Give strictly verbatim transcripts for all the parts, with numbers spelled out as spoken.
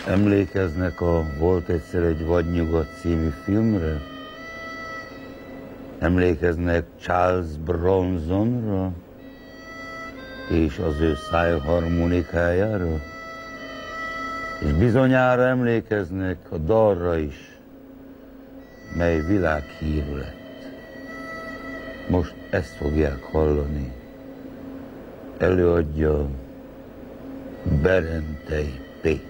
Emlékeznek a Volt egyszer egy vadnyugat című filmre? Emlékeznek Charles Bronsonra és az ő szájharmonikájára? És bizonyára emlékeznek a dalra is, mely világhírű lett. Most ezt fogják hallani. Előadja Berentei Péter.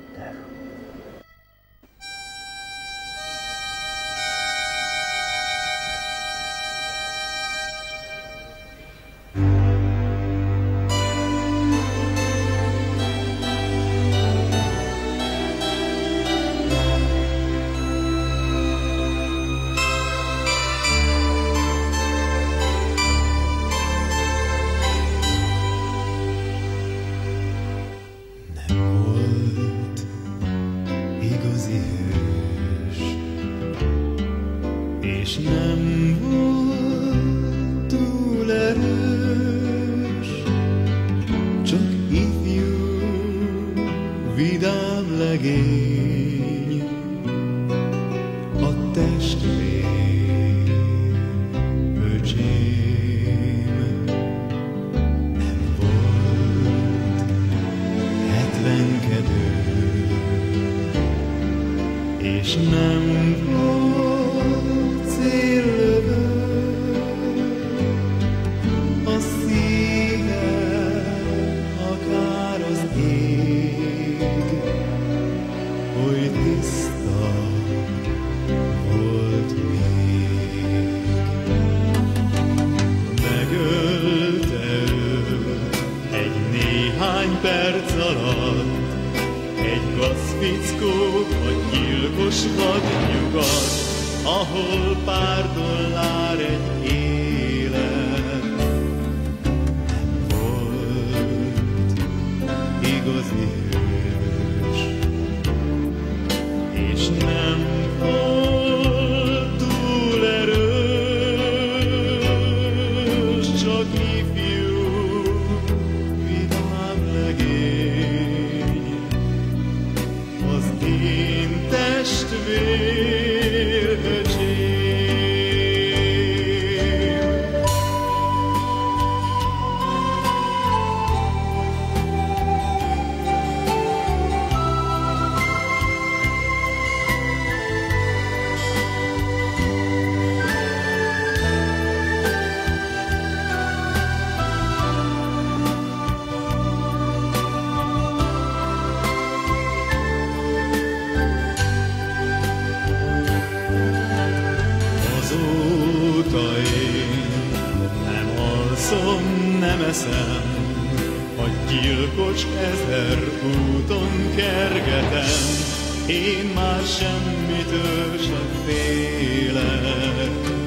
És nem volt túl erős, csak ifjú, vidám legény, a testvér, öcsém. Nem volt hetvenkedő, és nem volt céllövő, a szíve akár az ég, oly tiszta volt még. Megölte őt egy néhány perc alatt egy gazfickó, a gyilkos vadnyugat, ahol pár dollár egy élet. Nem volt igazi hős, és nem volt túl erős, csak ifjú, vidám legény, az én testvér, öcsém. Azóta én nem alszom, nem eszem, a gyilkos ezer úton kergetem, én már semmitől sem félek.